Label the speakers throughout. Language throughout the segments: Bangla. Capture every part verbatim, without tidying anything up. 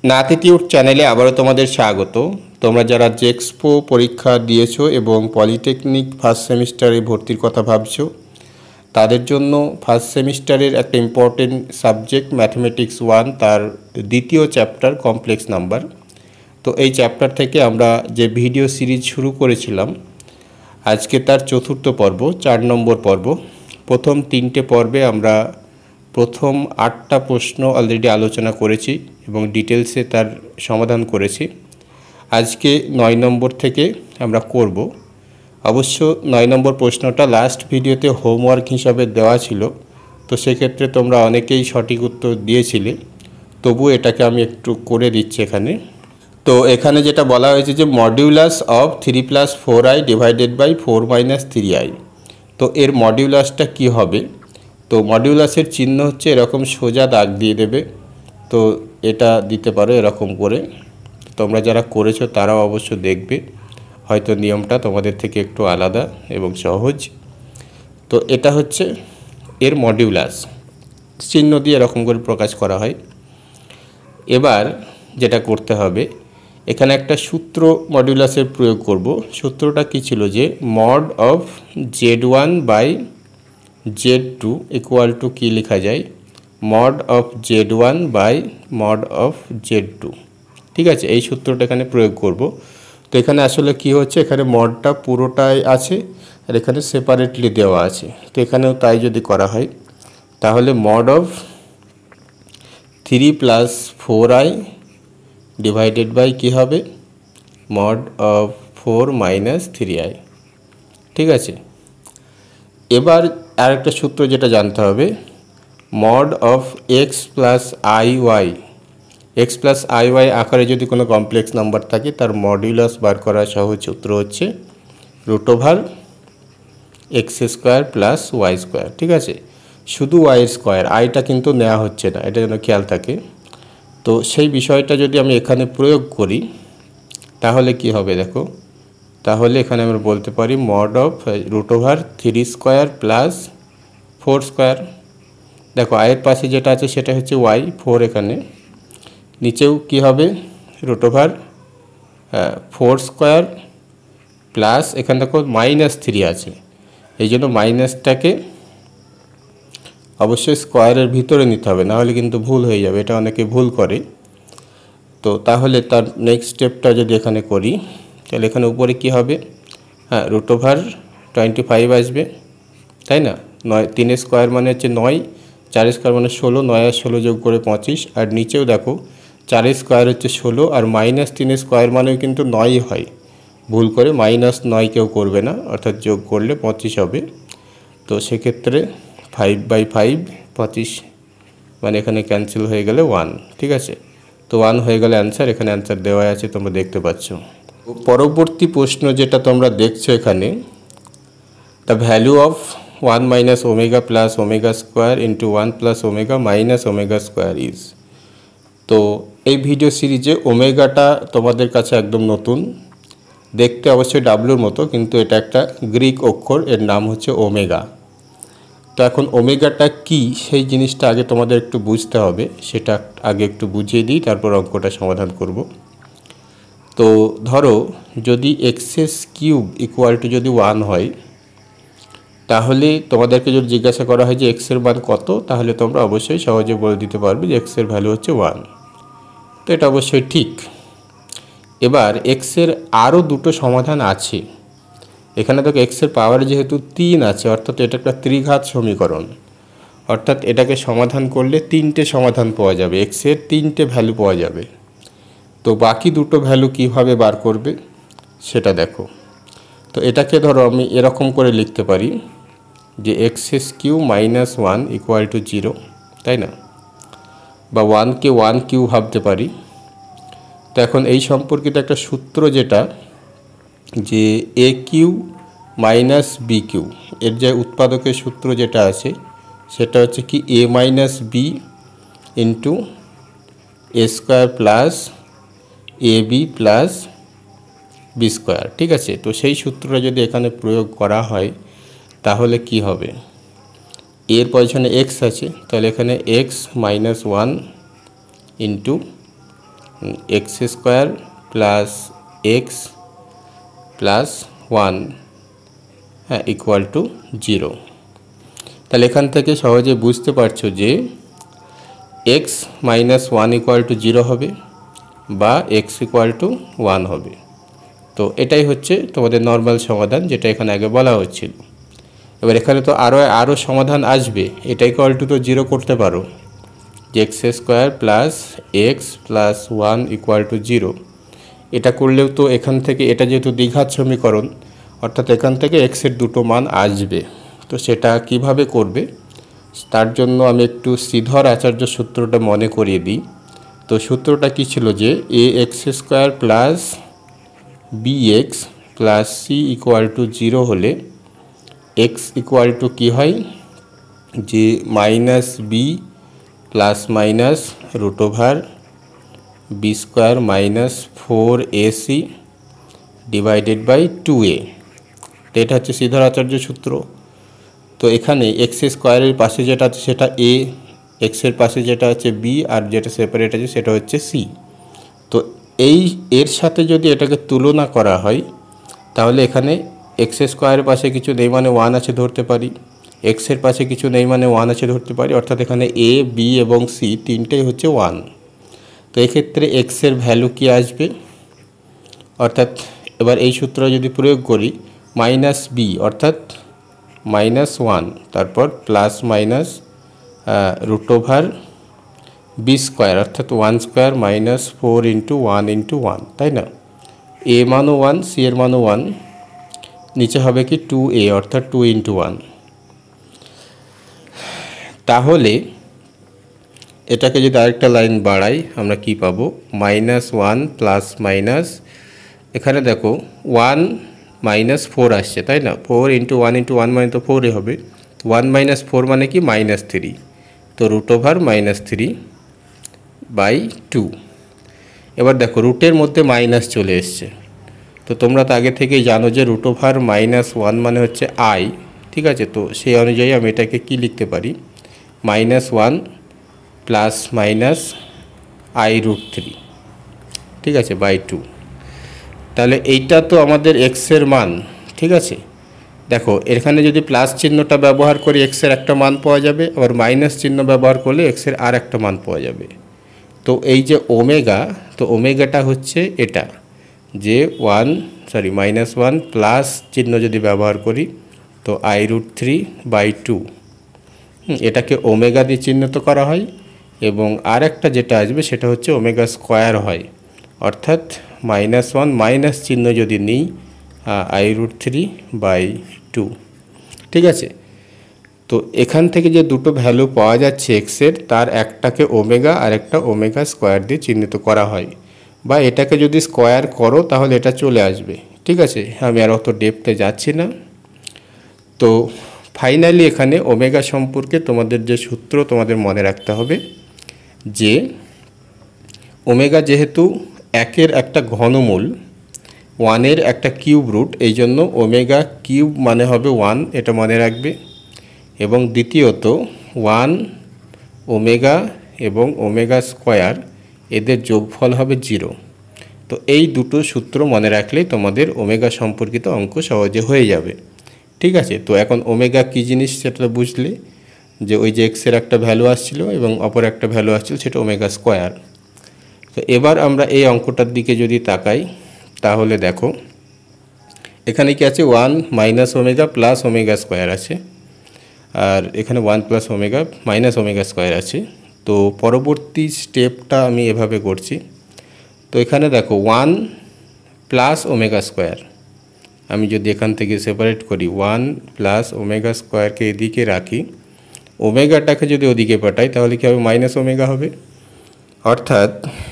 Speaker 1: নাতিটিউড চ্যানেলে আবারও তোমাদের স্বাগত। তোমরা যারা জেক্সপো পরীক্ষা দিয়েছো এবং পলিটেকনিক ফার্স্ট সেমিস্টারে ভর্তির কথা ভাবছো, তাদের জন্য ফার্স্ট সেমিস্টারের একটা ইম্পর্টেন্ট সাবজেক্ট ম্যাথমেটিক্স ওয়ান, তার দ্বিতীয় চ্যাপ্টার কমপ্লেক্স নাম্বার। তো এই চ্যাপ্টার থেকে আমরা যে ভিডিও সিরিজ শুরু করেছিলাম, আজকে তার চতুর্থ পর্ব, চার নম্বর পর্ব। প্রথম তিনটে পর্বে আমরা প্রথম আটটা প্রশ্ন অলরেডি আলোচনা করেছি এবং ডিটেলসে তার সমাধান করেছি। আজকে নয় নম্বর থেকে আমরা করব। অবশ্য নয় নম্বর প্রশ্নটা লাস্ট ভিডিওতে হোমওয়ার্ক হিসাবে দেওয়া ছিল, তো সেক্ষেত্রে তোমরা অনেকেই সঠিক উত্তর দিয়েছিলে, তবু এটাকে আমি একটু করে দিচ্ছি এখানে। তো এখানে যেটা বলা হয়েছে যে modulus of three plus four i divided by four minus three i. তো এর মডিউলাসটা কি হবে? তো মডিউলাসের চিহ্ন হচ্ছে এরকম সোজা দাগ দিয়ে দেবে। তো এটা দিতে পারো এরকম করে। তোমরা যারা করেছো তারাও অবশ্য দেখবে, হয়তো নিয়মটা তোমাদের থেকে একটু আলাদা এবং সহজ। তো এটা হচ্ছে এর মডিউলাস, চিহ্ন দিয়ে এরকম করে প্রকাশ করা হয়। এবার যেটা করতে হবে, এখানে একটা সূত্র মডিউলাসের প্রয়োগ করব। সূত্রটা কি ছিল যে mod of z one by z two equal to কী লেখা যায়, mod of z one by mod of z two. ঠিক আছে, এই সূত্রটা এখানে প্রয়োগ করব। তো এখানে আসলে কি হচ্ছে, এখানে মডটা পুরোটাই আছে আর এখানে সেপারেটলি দেওয়া আছে। তো এখানেও তাই যদি করা হয়, তাহলে mod of three plus four i divided by কী হবে, mod of four minus three i. ঠিক আছে, এবার আরেকটা সূত্র যেটা জানতে হবে, mod of x plus i y. X plus i y আকারে যদি কোনো কমপ্লেক্স নাম্বার থাকে, তার মডিউলাস বার করার সহজ সূত্র হচ্ছে root over x square plus y square. ঠিক আছে, শুধু ওয়াই স্কোয়ার, আইটা কিন্তু নেওয়া হচ্ছে না, এটা যেন খেয়াল থাকে। তো সেই বিষয়টা যদি আমি এখানে প্রয়োগ করি, তাহলে কি হবে দেখো, তাহলে এখানে আমরা বলতে পারি mod of root over three square plus four square. দেখো আয়ের পাশে যেটা আছে সেটা হচ্ছে ওয়াই, ফোর এখানে, নিচেও কি হবে root over four square plus এখানে দেখো মাইনাস থ্রি আছে, এই জন্য মাইনাসটাকে অবশ্যই স্কোয়ারের ভিতরে নিতে হবে, নাহলে কিন্তু ভুল হয়ে যাবে, এটা অনেকে ভুল করে। তো তাহলে তার নেক্সট স্টেপটা যদি এখানে করি, তাহলে এখানে উপরে কি হবে, হ্যাঁ রুট ওভার টোয়েন্টি ফাইভ আসবে, তাই না? নয় তিন স্কোয়ার মানে হচ্ছে নয়, চার স্কোয়ার মানে ষোলো, নয় আর ষোলো যোগ করে পঁচিশ। আর নিচেও দেখো চার স্কোয়ার হচ্ছে ষোলো, আর মাইনাস তিন স্কোয়ার মানেও কিন্তু নয়ই হয়, ভুল করে মাইনাস নয় কেউ করবে না, অর্থাৎ যোগ করলে পঁচিশ হবে। তো সেক্ষেত্রে ফাইভ বাই ফাইভ পঁচিশ মানে এখানে ক্যান্সেল হয়ে গেলে ওয়ান। ঠিক আছে, তো ওয়ান হয়ে গেলে অ্যান্সার, এখানে অ্যান্সার দেওয়া আছে তোমরা দেখতে পাচ্ছ। পরবর্তী প্রশ্ন যেটা তোমরা দেখছো এখানে, the value of one minus omega plus omega square into one plus omega minus omega square is. তো এই ভিডিও সিরিজে ওমেগাটা তোমাদের কাছে একদম নতুন, দেখতে অবশ্যই ডাব্লুর মতো, কিন্তু এটা একটা গ্রিক অক্ষর, এর নাম হচ্ছে ওমেগা। তো এখন ওমেগাটা কি সেই জিনিসটা আগে তোমাদের একটু বুঝতে হবে, সেটা আগে একটু বুঝিয়ে দিই, তারপর অঙ্কটা সমাধান করব। তো ধরো যদি এক্সেস কিউব ইকুয়াল টু যদি ওয়ান হয়, তাহলে তোমাদেরকে যদি জিজ্ঞাসা করা হয় যে এক্সের মান কত, তাহলে তোমরা অবশ্যই সহজে বলে দিতে পারবে যে এক্সের ভ্যালু হচ্ছে ওয়ান। তো এটা অবশ্যই ঠিক। এবার এক্সের আরও দুটো সমাধান আছে। এখানে দেখো এক্সের পাওয়ার যেহেতু তিন আছে, অর্থাৎ এটা একটা ত্রিঘাত সমীকরণ, অর্থাৎ এটাকে সমাধান করলে তিনটে সমাধান পাওয়া যাবে, এক্সের তিনটে ভ্যালু পাওয়া যাবে। তো বাকি দুটো ভ্যালু কিভাবে বার করবে সেটা দেখো। তো এটাকে ধরো আমি এরকম করে লিখতে পারি যে x's cube minus one equal to zero, তাই না? বা ওয়ানকে ওয়ান কিউ ভাবতে পারি। তো এখন এই সম্পর্কিত একটা সূত্র যেটা, যে a cube minus b cube, এর যে উৎপাদকের সূত্র যেটা আছে সেটা হচ্ছে কি a minus b into a square plus a b plus b square. ঠিক আছে, তো সেই সূত্রটা যদি এখানে প্রয়োগ করা হয়, তাহলে কি হবে, এর পজিশনে এক্স আছে, তাহলে এখানে x minus one into x square plus x plus one হ্যাঁ ইকুয়াল টু জিরো। তাহলে এখান থেকে সহজে বুঝতে পারছো যে x minus one equal to zero হবে বা এক্স ইকুয়াল টু ওয়ান হবে। তো এটাই হচ্ছে তোমাদের নর্মাল সমাধান, যেটা এখানে আগে বলা হচ্ছিল। এবার এখানে তো আরও আরও সমাধান আসবে। এটা ইকুয়াল টু তো জিরো করতে পারো, যে x square plus x plus one equal to zero. এটা করলেও তো এখান থেকে, এটা যেহেতু দ্বিঘাত সমীকরণ, অর্থাৎ এখান থেকে এক্সের দুটো মান আসবে। তো সেটা কিভাবে করবে, তার জন্য আমি একটু শ্রীধর আচার্য সূত্রটা মনে করিয়ে দিই। তো সূত্রটা কী ছিল, যে a x square plus b x plus c equal to zero হলে এক্স ইকুয়াল টু কী হয়, যে minus b plus minus root over b square minus four a c divided by two a. তো এটা হচ্ছে শ্রীধর আচার্য সূত্র। তো এখানে এক্স স্কোয়ারের পাশে যেটা আছে সেটা এ, এক্সের পাশে যেটা আছে বি, আর যেটা সেপারেট আছে সেটা হচ্ছে সি। তো এই এর সাথে যদি এটাকে তুলনা করা হয়, তাহলে এখানে এক্স স্কোয়ারের পাশে কিছু নেই মানে ওয়ান আছে ধরতে পারি, এক্সের পাশে কিছু নেই মানে ওয়ান আছে ধরতে পারি, অর্থাৎ এখানে এ, বি এবং সি তিনটেই হচ্ছে ওয়ান। তো এক্ষেত্রে এক্সের ভ্যালু কি আসবে, অর্থাৎ এবার এই সূত্র যদি প্রয়োগ করি, মাইনাস বি অর্থাৎ মাইনাস ওয়ান, তারপর plus minus root over b square অর্থাৎ one square minus four into one into one, তাই না? এ মানও ওয়ান, সি এর মানও ওয়ান, নিচে হবে কি টু এ অর্থাৎ টু ইন্টু ওয়ান। তাহলে এটাকে যদি আরেকটা লাইন বাড়াই, আমরা কি পাবো, মাইনাস ওয়ান প্লাস মাইনাস, এখানে দেখো ওয়ান মাইনাস ফোর আসছে, তাই না? Four into one into one মানে তো ফোরই হবে। ওয়ান মাইনাস ফোর মানে কি, মাইনাস থ্রি। তো root over minus three by two. এবার দেখো রুটের মধ্যে মাইনাস চলে এসছে। তো তোমরা তো আগে থেকেই জানো যে রুট ওভার মাইনাস ওয়ান মানে হচ্ছে আই, ঠিক আছে? তো সেই অনুযায়ী আমি এটাকে কি লিখতে পারি, minus one plus minus i root three, ঠিক আছে, বাই টু। তাহলে এইটা তো আমাদের এক্সের মান, ঠিক আছে? দেখো এখানে যদি প্লাস চিহ্নটা ব্যবহার করি এক্সের একটা মান পাওয়া যাবে, আবার মাইনাস চিহ্ন ব্যবহার করলে এক্সের আর একটা মান পাওয়া যাবে। তো এই যে ওমেগা, তো ওমেগাটা হচ্ছে এটা, যে one sorry minus one plus চিহ্ন যদি ব্যবহার করি তো i root three by two, এটাকে ওমেগা দিয়ে চিহ্নিত করা হয়। এবং আর একটা যেটা আসবে সেটা হচ্ছে ওমেগা স্কোয়ার হয়, অর্থাৎ মাইনাস ওয়ান মাইনাস চিহ্ন যদি নিই i root three by two, ঠিক আছে? তো এখান থেকে যে দুটো ভ্যালু পাওয়া যাচ্ছে এক্সের, তার একটাকে ওমেগা আর একটা ওমেগা স্কোয়ার দিয়ে চিহ্নিত করা হয়, বা এটাকে যদি স্কোয়ার করো তাহলে এটা চলে আসবে, ঠিক আছে? আমি আর অত ডেপথে যাচ্ছি না। তো ফাইনালি এখানে ওমেগা সম্পর্কে তোমাদের যে সূত্র তোমাদের মনে রাখতে হবে, যে ওমেগা যেহেতু একের একটা ঘনমূল, ওয়ানের একটা কিউব রুট, এই জন্য ওমেগা কিউব মানে হবে ওয়ান, এটা মনে রাখবে। এবং দ্বিতীয়ত ওয়ান ওমেগা এবং ওমেগা স্কোয়ার এদের যোগফল হবে জিরো। তো এই দুটো সূত্র মনে রাখলেই তোমাদের ওমেগা সম্পর্কিত অঙ্ক সহজে হয়ে যাবে, ঠিক আছে? তো এখন ওমেগা কী জিনিস সেটা বুঝলে, যে ওই যে এক্সের একটা ভ্যালু আসছিল এবং অপর একটা ভ্যালু আসছিল, সেটা ওমেগা স্কোয়ার। তো এবার আমরা এই অঙ্কটার দিকে যদি তাকাই, তাহলে দেখো এখানে কি আছে, one minus omega plus omega square আছে, আর এখানে one plus omega minus omega square আছে। তো পরবর্তী স্টেপটা আমি এভাবে করছি। তো এখানে দেখো ওয়ান প্লাস ওমেগা স্কোয়ার, আমি যদি এখান থেকে সেপারেট করি, ওয়ান প্লাস ওমেগা স্কোয়ারকে এদিকে রাখি, ওমেগাটাকে যদি ওদিকে পাঠাই তাহলে কী হবে, মাইনাস ওমেগা হবে। অর্থাৎ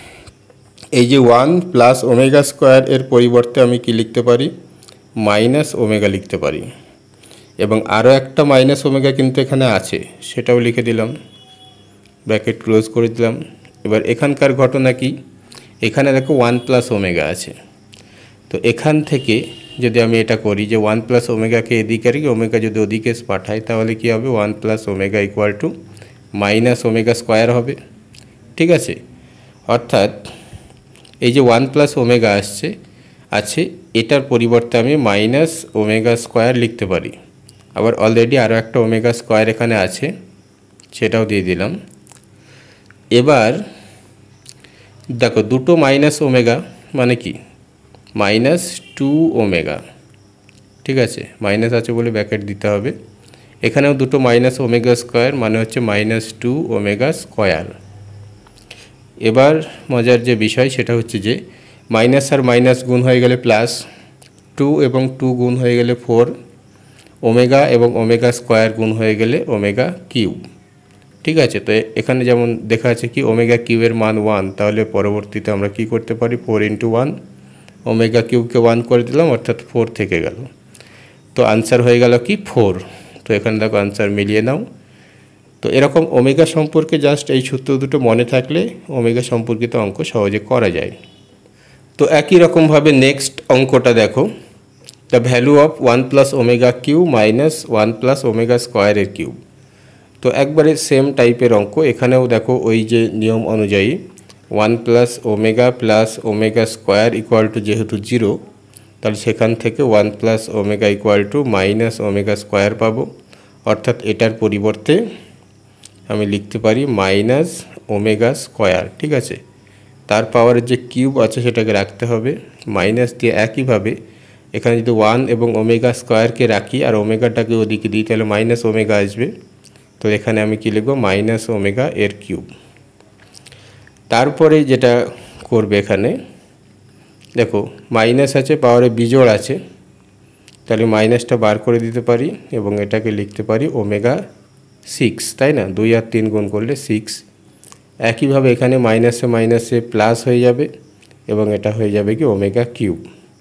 Speaker 1: এই যে ওয়ান প্লাস ওমেগা স্কোয়ার এর পরিবর্তে আমি কি লিখতে পারি, মাইনাস ওমেগা লিখতে পারি। এবং আরও একটা মাইনাস ওমেগা কিন্তু এখানে আছে, সেটাও লিখে দিলাম, ব্র্যাকেট ক্লোজ করে দিলাম। এবার এখানকার ঘটনা কি, এখানে দেখো ওয়ান প্লাস ওমেগা আছে। তো এখান থেকে যদি আমি এটা করি, যে ওয়ান প্লাস ওমেগাকে এদিকে রেখে ওমেগা যদি ওদিকে পাঠাই, তাহলে কি হবে, one plus omega equal to minus omega square হবে, ঠিক আছে? অর্থাৎ এই যে ওয়ান প্লাস ওমেগা আসছে আছে এটার পরিবর্তে আমি মাইনাস ওমেগা স্কোয়ার লিখতে পারি। আবার অলরেডি আরও একটা ওমেগা স্কোয়ার এখানে আছে, সেটাও দিয়ে দিলাম। এবার দেখো দুটো মাইনাস ওমেগা মানে কি মাইনাস টু ওমেগা, ঠিক আছে, মাইনাস আছে বলে ব্র্যাকেট দিতে হবে। এখানেও দুটো মাইনাস ওমেগা স্কোয়ার মানে হচ্ছে মাইনাস টু ওমেগা স্কোয়ার। এবার মজার যে বিষয় সেটা হচ্ছে যে মাইনাস আর মাইনাস গুণ হয়ে গেলে প্লাস, টু এবং টু গুণ হয়ে গেলে ফোর, ওমেগা এবং ওমেগা স্কোয়ার গুণ হয়ে গেলে ওমেগা কিউব, ঠিক আছে। তো এখানে যেমন দেখা আছে কি ওমেগা কিউবের মান ওয়ান, তাহলে পরবর্তীতে আমরা কি করতে পারি ফোর ইন্টু ওয়ান, ওমেগা কিউবকে ওয়ান করে দিলাম অর্থাৎ ফোর থেকে গেল। তো আনসার হয়ে গেল কি ফোর। তো এখানে দেখো আনসার মিলিয়ে নাও। তো এরকম ওমেগা সম্পর্কে জাস্ট এই সূত্র দুটো মনে থাকলে ওমেগা সম্পর্কিত অঙ্ক সহজে করা যায়। তো একই রকমভাবে নেক্সট অঙ্কটা দেখো, the value of one plus omega cube minus one plus omega স্কোয়ারের কিউব। তো একবারে সেম টাইপের অঙ্ক, এখানেও দেখো ওই যে নিয়ম অনুযায়ী one plus omega plus omega square equal to যেহেতু জিরো, তাহলে সেখান থেকে one plus omega equal to minus omega square পাবো, অর্থাৎ এটার পরিবর্তে আমি লিখতে পারি মাইনাস ওমেগা স্কোয়ার, ঠিক আছে। তার পাওয়ারের যে কিউব আছে সেটাকে রাখতে হবে মাইনাস দিয়ে। একইভাবে এখানে যদি ওয়ান এবং ওমেগা স্কোয়ারকে রাখি আর ওমেগাটাকে ওদিকে দিই তাহলে মাইনাস ওমেগা আসবে। তো এখানে আমি কী লিখব মাইনাস ওমেগা এর কিউব। তারপরে যেটা করবে এখানে দেখো মাইনাস আছে পাওয়ারে বিজোড় আছে, তাহলে মাইনাসটা বার করে দিতে পারি এবং এটাকে লিখতে পারি ওমেগা সিক্স, তাই না, দুই আর তিন গুণ করলে সিক্স। একইভাবে এখানে মাইনাসে মাইনাসে প্লাস হয়ে যাবে এবং এটা হয়ে যাবে কি ওমেগা কিউব।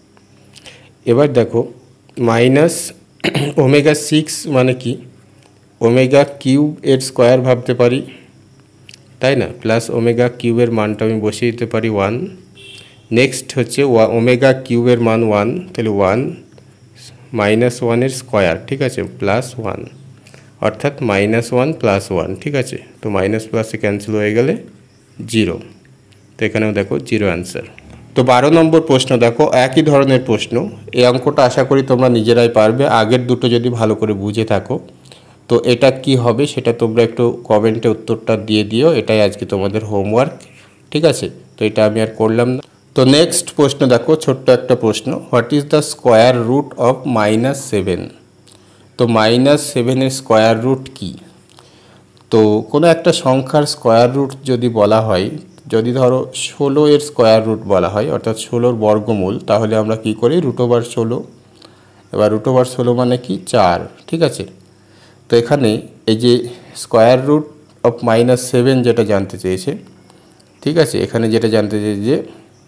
Speaker 1: এবার দেখো মাইনাস ওমেগা সিক্স মানে কি ওমেগা কিউব এর স্কোয়ার ভাবতে পারি, তাই না, প্লাস ওমেগা কিউবের মানটা আমি বসিয়ে দিতে পারি ওয়ান। নেক্সট হচ্ছে ওমেগা কিউবের মান ওয়ান, তাহলে ওয়ান মাইনাস ওয়ানের স্কোয়ার, ঠিক আছে, প্লাস ওয়ান, অর্থাৎ মাইনাস ওয়ান প্লাস ওয়ান, ঠিক আছে। তো মাইনাস প্লাসে ক্যান্সেল হয়ে গেলে জিরো। তো এখানেও দেখো জিরো অ্যান্সার। তো বারো নম্বর প্রশ্ন দেখো, একই ধরনের প্রশ্ন। এই অঙ্কটা আশা করি তোমরা নিজেরাই পারবে, আগের দুটো যদি ভালো করে বুঝে থাকো। তো এটা কি হবে সেটা তোমরা একটু কমেন্টে উত্তরটা দিয়ে দিও, এটাই আজকে তোমাদের হোমওয়ার্ক, ঠিক আছে। তো এটা আমি আর করলাম না। তো নেক্সট প্রশ্ন দেখো, ছোট্ট একটা প্রশ্ন, what is the square root of minus seven. তো মাইনাস সেভেনের স্কোয়ার রুট কী? তো কোনো একটা সংখ্যার স্কোয়ার রুট যদি বলা হয়, যদি ধরো ষোলো এর স্কোয়ার রুট বলা হয় অর্থাৎ ষোলোর বর্গমূল, তাহলে আমরা কি করি রুট ওভার ষোলো। এবার রুট ওভার ষোলো মানে কি চার, ঠিক আছে। তো এখানে এই যে square root of minus seven যেটা জানতে চেয়েছে, ঠিক আছে, এখানে যেটা জানতে চেয়েছে যে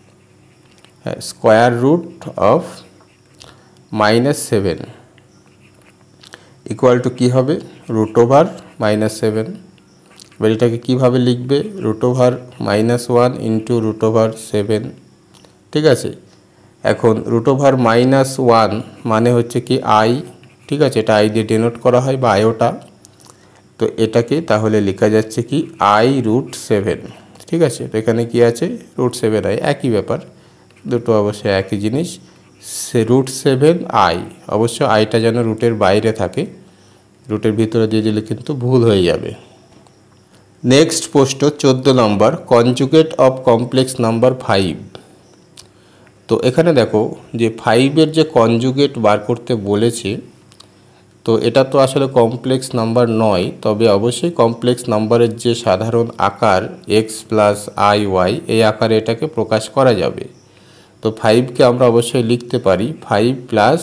Speaker 1: square root of minus seven equal to কী হবে রুট ওভার মাইনাস সেভেন। এবার এটাকে কীভাবে লিখবে root over minus one into root over seven, ঠিক আছে। এখন রুট ওভার মাইনাস ওয়ান মানে হচ্ছে কি আই, ঠিক আছে, এটা আই দিয়ে ডেনোট করা হয় বা আয়োটা। তো এটাকে তাহলে লেখা যাচ্ছে কি আই রুট সেভেন, ঠিক আছে। তো এখানে কি আছে রুট সেভেন আই, একই ব্যাপার, দুটো অবশ্যই একই জিনিস। সে রুট সেভেন আই, অবশ্য আইটা যেন রুটের বাইরে থাকে, রুটের ভিতরে দিয়ে দিলে কিন্তু ভুল হয়ে যাবে। নেক্সট প্রশ্ন চোদ্দো নম্বর, conjugate of complex number five. তো এখানে দেখো যে ফাইভের যে কনজুগেট বার করতে বলেছে, তো এটা তো আসলে কমপ্লেক্স নাম্বার নয়, তবে অবশ্যই কমপ্লেক্স নাম্বারের যে সাধারণ আকার এক্স প্লাস আই ওয়াই, এই আকারে এটাকে প্রকাশ করা যাবে। তো ফাইভকে আমরা অবশ্যই লিখতে পারি five plus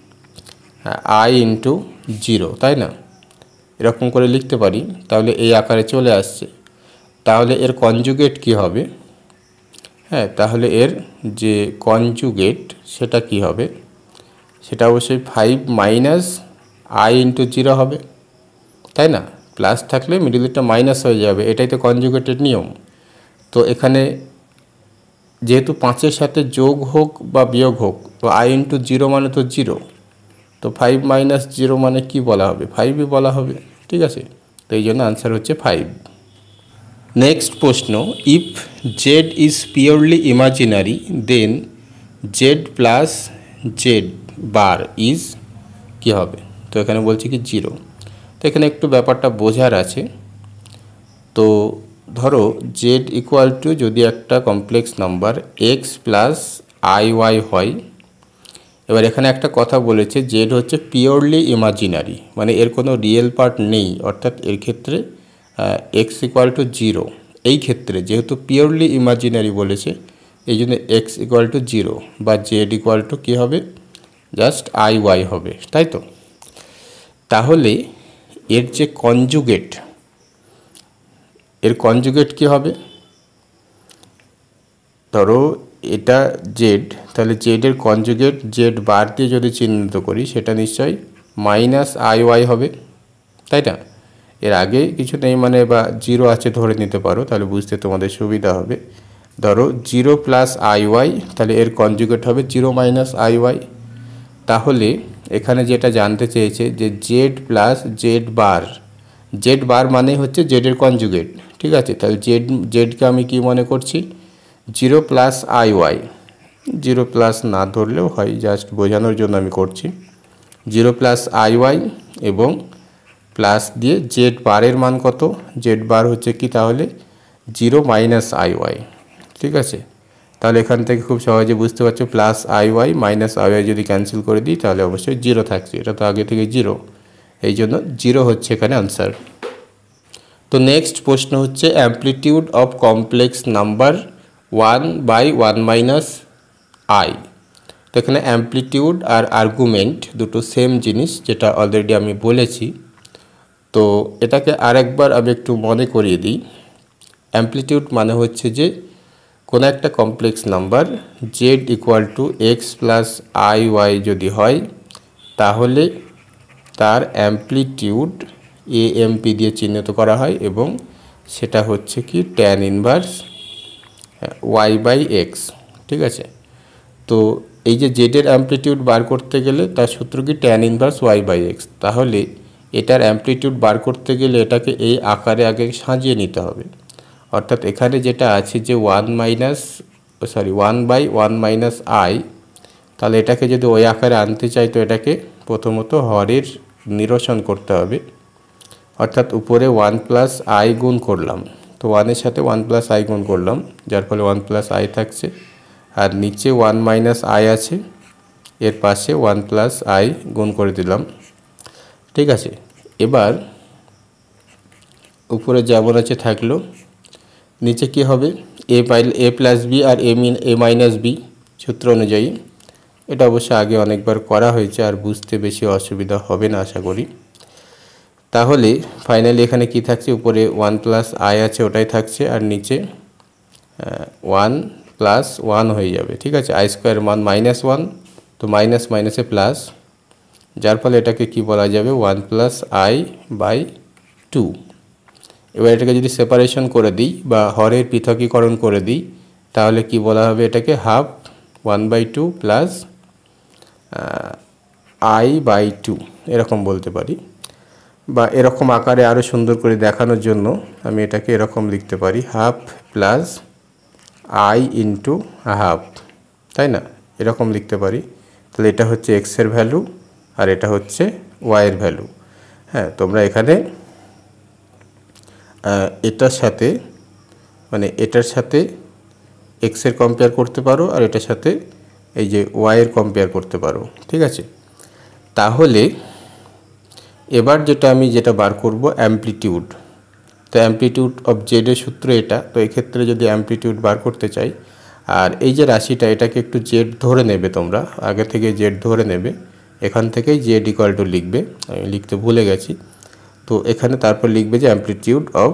Speaker 1: i into zero, তাই না, এরকম করে লিখতে পারি, তাহলে এই আকারে চলে আসছে। তাহলে এর কনজুগেট কি হবে? হ্যাঁ, তাহলে এর যে কনজুগেট সেটা কি হবে, সেটা অবশ্যই five minus i into zero হবে, তাই না, প্লাস থাকলে মিডিলেরটা মাইনাস হয়ে যাবে, এটাই তো কনজুগেটের নিয়ম। তো এখানে যেহেতু পাঁচের সাথে যোগ হোক বা বিয়োগ হোক, তো আই ইন্টু জিরো মানে তো জিরো, তো ফাইভ মাইনাস জিরো মানে কি বলা হবে ফাইভই বলা হবে, ঠিক আছে। তো এই জন্য আনসার হচ্ছে ফাইভ। নেক্সট প্রশ্ন, if z is purely imaginary then z plus z bar is কী হবে? তো এখানে বলছি কি জিরো। তো এখানে একটু ব্যাপারটা বোঝার আছে। তো ধরো জেড ইকুয়াল টু যদি একটা complex number x plus i y হয়, এবার এখানে একটা কথা বলেছে জেড হচ্ছে পিওরলি ইমাজিনারি, মানে এর কোনো রিয়েল পার্ট নেই, অর্থাৎ এর ক্ষেত্রে এক্স ইকুয়াল টু জিরো। এই ক্ষেত্রে যেহেতু পিওরলি ইমাজিনারি বলেছে, এই জন্য এক্স ইকুয়াল টু জিরো বা জেড ইকুয়াল টু কী হবে, জাস্ট আই ওয়াই হবে, তাই তো? তাহলে এর যে কনজুগেট, এর কনজুগেট কী হবে? ধরো এটা জেড, তাহলে জেডের কনজুগেট জেড বার দিয়ে যদি চিহ্নিত করি সেটা নিশ্চয়ই মাইনাস আই ওয়াই হবে, তাই না? এর আগে কিছু নেই মানে বা জিরো আছে ধরে নিতে পারো, তাহলে বুঝতে তোমাদের সুবিধা হবে। ধরো জিরো প্লাস আই ওয়াই, তাহলে এর কনজুগেট হবে জিরো মাইনাস আই ওয়াই। তাহলে এখানে যেটা জানতে চেয়েছে যে z plus z bar, z bar মানে হচ্ছে জেডের কনজুগেট, ঠিক আছে? তাহলে জেড জেডকে আমি কি মনে করছি, zero plus i y. Zero plus না ধরলেও হয়, জাস্ট বোঝানোর জন্য আমি করছি। জিরো প্লাস আই ওয়াই এবং প্লাস দিয়ে জেড বারের মান কত, জেড বার হচ্ছে কি তাহলে জিরো মাইনাস আই ওয়াই, ঠিক আছে? তাহলে এখান থেকে খুব সহজে বুঝতে পারছো plus i y minus i y যদি ক্যান্সেল করে দিই তাহলে অবশ্যই জিরো থাকছে, এটা তো আগে থেকে জিরো, এই জন্য জিরো হচ্ছে এখানে আনসার। তো নেক্সট প্রশ্ন হচ্ছে amplitude of complex number one by one minus i. তো এখানে অ্যামপ্লিটিউড আর আর্গুমেন্ট দুটো সেম জিনিস, যেটা অলরেডি আমি বলেছি। তো এটাকে আরেকবার আমি একটু মনে করিয়ে দিই। অ্যামপ্লিটিউড মানে হচ্ছে যে কোনো একটা complex number z equal to x plus i y যদি হয়, তাহলে তার অ্যামপ্লিটিউড এ এম পি দিয়ে চিহ্নিত করা হয় এবং সেটা হচ্ছে কি tan inverse y by x, ঠিক আছে? তো এই যে জেডের অ্যামপ্লিটিউড বার করতে গেলে তার সূত্র কি tan inverse y by x. তাহলে এটার অ্যামপ্লিটিউড বার করতে গেলে এটাকে এই আকারে আগে সাজিয়ে নিতে হবে, অর্থাৎ এখানে যেটা আছে যে one minus sorry one by one minus i, তাহলে এটাকে যদি ওই আকারে আনতে চাই তো এটাকে প্রথমত হরের নিরসন করতে হবে, অর্থাৎ উপরে ওয়ান প্লাস আই গুণ করলাম, তো ওয়ানের সাথে ওয়ান প্লাস আই গুণ করলাম, যার ফলে ওয়ান প্লাস আই থাকছে, আর নিচে ওয়ান মাইনাস আই আছে, এর পাশে ওয়ান প্লাস আই গুণ করে দিলাম, ঠিক আছে? এবার উপরে যেমন আছে থাকলো, নিচে কি হবে a pile a plus b আর a mean a minus b সূত্র অনুযায়ী। এটা অবশ্য আগে অনেকবার করা হয়েছে, আর বুঝতে বেশি অসুবিধা হবে না আশা করি। তাহলে ফাইনালি এখানে কি থাকছে, উপরে ওয়ান প্লাস আই আছে ওটাই থাকছে, আর নিচে ওয়ান প্লাস ওয়ান হয়ে যাবে, ঠিক আছে? আই স্কোয়ার মান মাইনাস ওয়ান, তো মাইনাস মাইনাসে প্লাস, যার ফলে এটাকে কি বলা যাবে one plus i by two. এবার এটাকে যদি সেপারেশন করে দিই বা হরের পৃথকীকরণ করে দিই তাহলে কি বলা হবে, এটাকে half one by two plus i by two এরকম বলতে পারি, বা এরকম আকারে আরও সুন্দর করে দেখানোর জন্য আমি এটাকে এরকম লিখতে পারি half plus i into half, তাই না? এরকম লিখতে পারি। তাহলে এটা হচ্ছে এক্সের ভ্যালু আর এটা হচ্ছে ওয়াইয়ের ভ্যালু। হ্যাঁ, তোমরা এখানে এটার সাথে মানে এটার সাথে এক্সের কম্পেয়ার করতে পারো আর এটার সাথে এই যে ওয়াইয়ের কম্পেয়ার করতে পারো, ঠিক আছে? তাহলে এবার যেটা আমি যেটা বার করব অ্যামপ্লিটিউড। তো অ্যামপ্লিটিউড অফ জেডের সূত্র এটা, তো এক্ষেত্রে যদি অ্যামপ্লিটিউড বার করতে চাই, আর এই যে রাশিটা এটাকে একটু জেড ধরে নেবে, তোমরা আগে থেকে জেড ধরে নেবে, এখান থেকেই জেড ইকুয়াল টু লিখবে, আমি লিখতে ভুলে গেছি। তো এখানে তারপর লিখবে যে amplitude of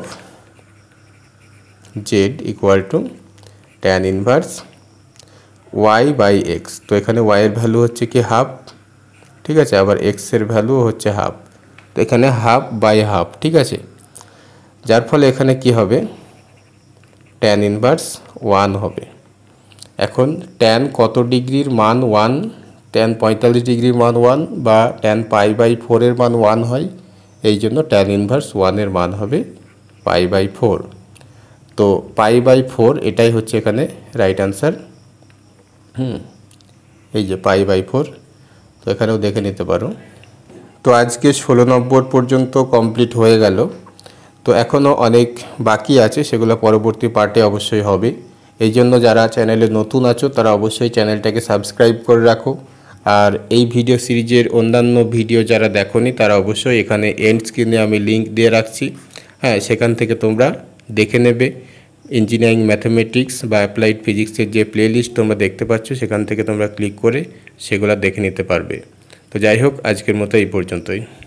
Speaker 1: z equal to tan inverse y by x. তো এখানে ওয়াইয়ের ভ্যালু হচ্ছে কি হাফ, ঠিক আছে? আবার এক্সের ভ্যালু হচ্ছে হাফ, তো এখানে হাফ বাই হাফ, ঠিক আছে? যার ফলে এখানে কি হবে ট্যান ইনভার্স ওয়ান হবে। এখন ট্যান কত ডিগ্রির মান ওয়ান, ট্যান পঁয়তাল্লিশ ডিগ্রির মান ওয়ান বা ট্যান পাই বাই ফোরের মান ওয়ান হয়, এই জন্য ট্যান ইনভার্স ওয়ানের মান হবে পাই বাই ফোর। তো পাই বাই ফোর এটাই হচ্ছে এখানে রাইট আনসার। হুম এই যে পাই বাই ফোর, তো এখানেও দেখে নিতে পারো। তো আজকে ষোলো নম্বর পর্যন্ত কমপ্লিট হয়ে গেল। তো এখনও অনেক বাকি আছে, সেগুলো পরবর্তী পার্টে অবশ্যই হবে। এই জন্য যারা চ্যানেলে নতুন আছো তারা অবশ্যই চ্যানেলটাকে সাবস্ক্রাইব করে রাখো। আর এই ভিডিও সিরিজের অন্যান্য ভিডিও যারা দেখোনি তারা অবশ্যই এখানে এন্ড স্ক্রিনে আমি লিঙ্ক দিয়ে রাখছি, হ্যাঁ সেখান থেকে তোমরা দেখে নেবে। ইঞ্জিনিয়ারিং ম্যাথমেটিক্স বা অ্যাপ্লাইড ফিজিক্সের যে প্লেলিস্ট তোমরা দেখতে পাচ্ছ সেখান থেকে তোমরা ক্লিক করে সেগুলো দেখে নিতে পারবে। তো যাই হোক, আজকের মতো এই পর্যন্তই।